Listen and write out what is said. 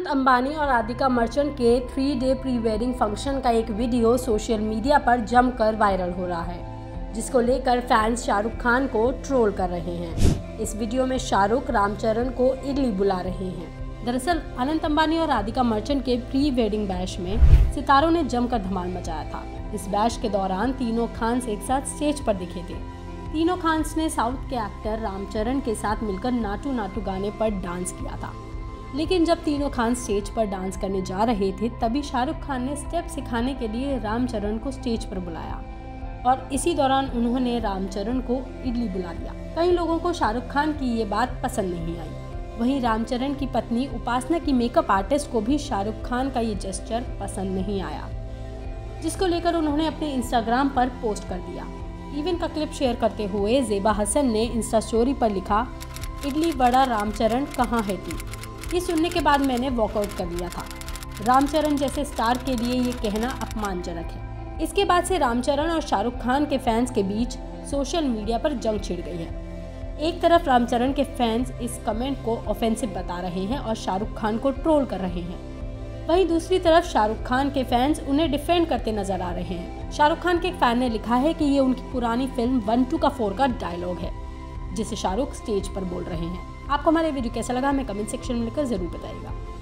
अंबानी और राधिका मर्चेंट के 3-डे pre wedding function का एक वीडियो सोशल मीडिया पर जमकर वायरल हो रहा है, जिसको लेकर फैंस शाहरुख खान को ट्रोल कर रहे हैं। इस वीडियो में शाहरुख रामचरण को इडली बुला रहे हैं। दरअसल अनंत अंबानी और राधिका मर्चेंट के प्री वेडिंग बैश में सितारों ने जमकर धमाल मचाया था। इस बैश के दौरान तीनों खान्स एक साथ स्टेज पर दिखे थे। तीनों खान्स ने साउथ के एक्टर रामचरण के साथ मिलकर नाटू नाटू गाने पर डांस किया था। लेकिन जब तीनों खान स्टेज पर डांस करने जा रहे थे, तभी शाहरुख खान ने स्टेप सिखाने के लिए रामचरण को स्टेज पर बुलाया और इसी दौरान उन्होंने रामचरण को इडली बुला दिया। कई लोगों को शाहरुख खान की ये बात पसंद नहीं आई। वहीं रामचरण की पत्नी उपासना की मेकअप आर्टिस्ट को भी शाहरुख खान का ये जेस्चर पसंद नहीं आया, जिसको लेकर उन्होंने अपने इंस्टाग्राम पर पोस्ट कर दिया। इवेंट का क्लिप शेयर करते हुए ज़ेबा हसन ने इंस्टा स्टोरी पर लिखा, इडली बड़ा रामचरण कहाँ है तू। ये सुनने के बाद मैंने वॉकआउट कर लिया था। रामचरण जैसे स्टार के लिए ये कहना अपमानजनक है। इसके बाद से रामचरण और शाहरुख खान के फैंस के बीच सोशल मीडिया पर जंग छिड़ गई है। एक तरफ रामचरण के फैंस इस कमेंट को ऑफेंसिव बता रहे हैं और शाहरुख खान को ट्रोल कर रहे हैं। वहीं दूसरी तरफ शाहरुख खान के फैंस उन्हें डिफेंड करते नजर आ रहे हैं। शाहरुख खान के एक फैन ने लिखा है कि ये उनकी पुरानी फिल्म 1-2 का 4 का डायलॉग है, जिसे शाहरुख स्टेज पर बोल रहे हैं। आपको हमारा वीडियो कैसा लगा हमें कमेंट सेक्शन में लिखकर जरूर बताइएगा।